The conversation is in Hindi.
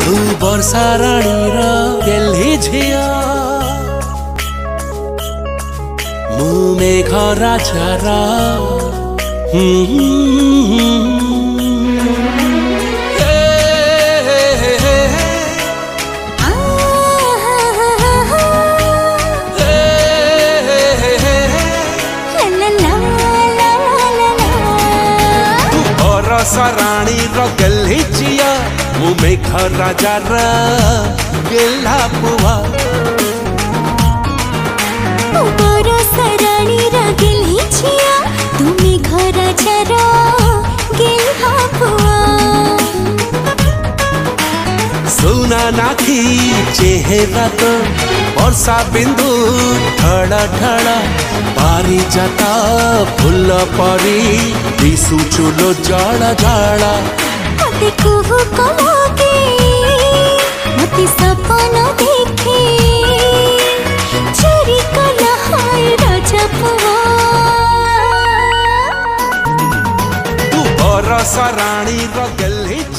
तू वर्षा राणी रा गेल्ही झिया मु मेघ राजा रा रानी गेल्ही झिया मु मेघ राजा रा गेल्हा पुआ रानी गेल्ही झिया तू मेघ राजा रा गेल्हा पुआ सोना नाथी चेहरा तो वर्षा बिंदु ढड़ा ढड़ा पारी जाता फुल परी दिसु चुलो जाड़ा जाड़ा मते कुहू कलाके मते सपना देखे चोरी कला हाय राजा पुआ तू वर्षा रानी गेल्ही